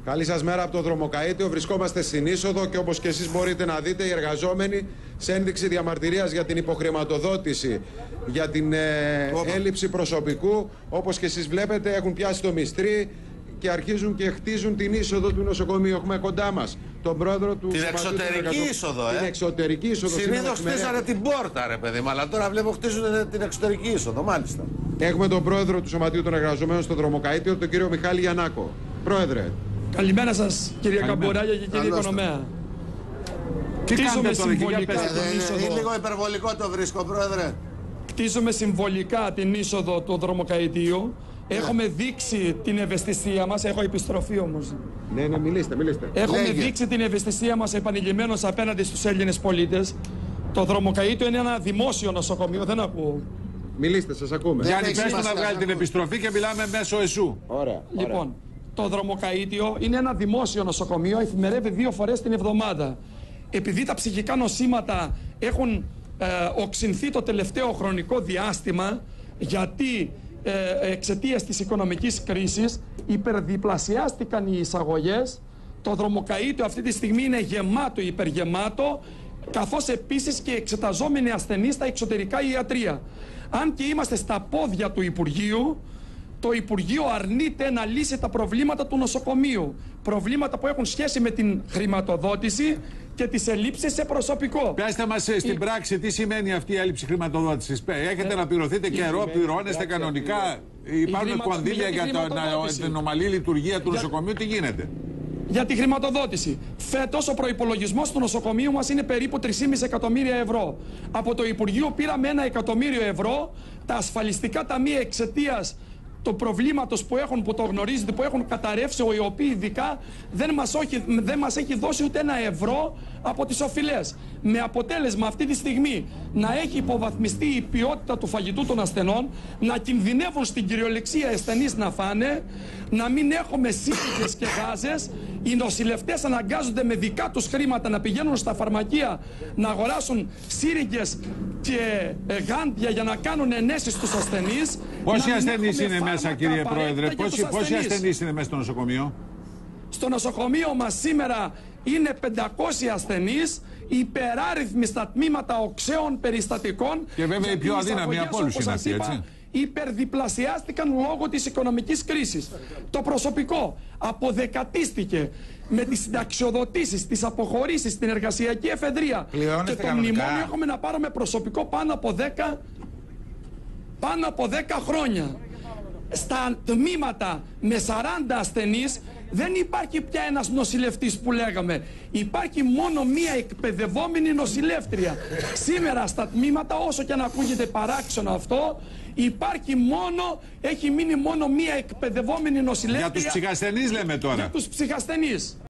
Καλή σας μέρα από το Δρομοκαΐτιο. Βρισκόμαστε στην είσοδο και όπως και εσείς μπορείτε να δείτε, οι εργαζόμενοι σε ένδειξη διαμαρτυρίας για την υποχρηματοδότηση, για την έλλειψη προσωπικού, όπως και εσείς βλέπετε, έχουν πιάσει το μυστρί και αρχίζουν και χτίζουν την είσοδο του νοσοκομείου. Έχουμε κοντά μας τον πρόεδρο του. Την εξωτερική είσοδο, Την εξωτερική είσοδο. Συνήθως χτίσανε την πόρτα, ρε παιδί μου, αλλά τώρα βλέπω χτίζουν την εξωτερική είσοδο, μάλιστα. Έχουμε τον πρόεδρο του Σωματείου των Εργαζομένων στο Δρομοκαΐτιο, τον κύριο Μιχάλη Γιαννάκο. Πρόεδρε. Καλημέρα σας, κύριε Καμπουράγια και κύριε Οικονομέα. Κτίζουμε συμβολικά την είσοδο. Είναι λίγο υπερβολικό το βρίσκω, πρόεδρε. Κτίζουμε συμβολικά την είσοδο του Δρομοκαΐτιου. Έχουμε δείξει την ευαισθησία μας, έχω επιστροφή όμως. Ναι, μιλήστε. Έχουμε δείξει την ευαισθησία μας επανειλημμένως απέναντι στους Έλληνες πολίτες. Το Δρομοκαΐτιο είναι ένα δημόσιο νοσοκομείο, δεν ακούω. Μιλήστε, σας ακούμε. Γιάννη, πες του να βγάλει την επιστροφή και μιλάμε μέσω εσού. Ωραία. Λοιπόν, το Δρομοκαΐτιο είναι ένα δημόσιο νοσοκομείο, εφημερεύει 2 φορές την εβδομάδα. Επειδή τα ψυχικά νοσήματα έχουν οξυνθεί το τελευταίο χρονικό διάστημα, γιατί εξαιτίας της οικονομικής κρίσης υπερδιπλασιάστηκαν οι εισαγωγές, το Δρομοκαΐτιο αυτή τη στιγμή είναι γεμάτο, υπεργεμάτο, καθώς επίσης και εξεταζόμενοι ασθενείς στα εξωτερικά ιατρεία. Αν και είμαστε στα πόδια του Υπουργείου, το Υπουργείο αρνείται να λύσει τα προβλήματα του νοσοκομείου. Προβλήματα που έχουν σχέση με την χρηματοδότηση και τις ελλείψεις σε προσωπικό. Πέστε μας στην πράξη τι σημαίνει αυτή η έλλειψη χρηματοδότησης. Έχετε να πληρωθείτε καιρό, πληρώνεστε κανονικά, υπάρχουν κονδύλια για την ομαλή λειτουργία του νοσοκομείου, τι γίνεται? Για τη χρηματοδότηση. Φέτος ο προϋπολογισμός του νοσοκομείου μας είναι περίπου 3,5 εκατομμύρια ευρώ. Από το Υπουργείο πήραμε 1 εκατομμύριο ευρώ. Τα ασφαλιστικά ταμεία εξαιτίας του προβλήματος που έχουν, που το γνωρίζετε, που έχουν καταρρεύσει, οι οποίοι ειδικά δεν μας έχει δώσει ούτε 1 ευρώ από τις οφειλές. Με αποτέλεσμα αυτή τη στιγμή να έχει υποβαθμιστεί η ποιότητα του φαγητού των ασθενών, να κινδυνεύουν στην κυριολεξία ασθενείς να φάνε, να μην έχουμε σύγκριτες και γάζες. Οι νοσηλευτές αναγκάζονται με δικά τους χρήματα να πηγαίνουν στα φαρμακεία να αγοράσουν σύριγγες και γάντια για να κάνουν ενέσεις στους ασθενείς. Πόσοι ασθενείς είναι μέσα, κύριε Πρόεδρε? Πόσοι ασθενείς είναι μέσα στο νοσοκομείο? Στο νοσοκομείο μας σήμερα είναι 500 ασθενείς, υπεράριθμοι στα τμήματα οξέων περιστατικών. Και βέβαια οι πιο αδύναμοι από όλους είναι αυτοί, έτσι. Υπερδιπλασιάστηκαν λόγω της οικονομικής κρίσης. Το προσωπικό αποδεκατίστηκε με τις συνταξιοδοτήσεις, τις αποχωρήσεις, την εργασιακή εφεδρεία. Και το μνημόνιο έχουμε να πάρουμε προσωπικό πάνω από 10 χρόνια. Στα τμήματα με 40 ασθενείς δεν υπάρχει πια ένας νοσηλευτής που λέγαμε. Υπάρχει μόνο μία εκπαιδευόμενη νοσηλεύτρια. Σήμερα στα τμήματα, όσο και αν ακούγεται παράξενο αυτό, έχει μείνει μόνο μία εκπαιδευόμενη νοσηλεύτρια. Για τους ψυχασθενείς λέμε τώρα. Για τους ψυχασθενείς.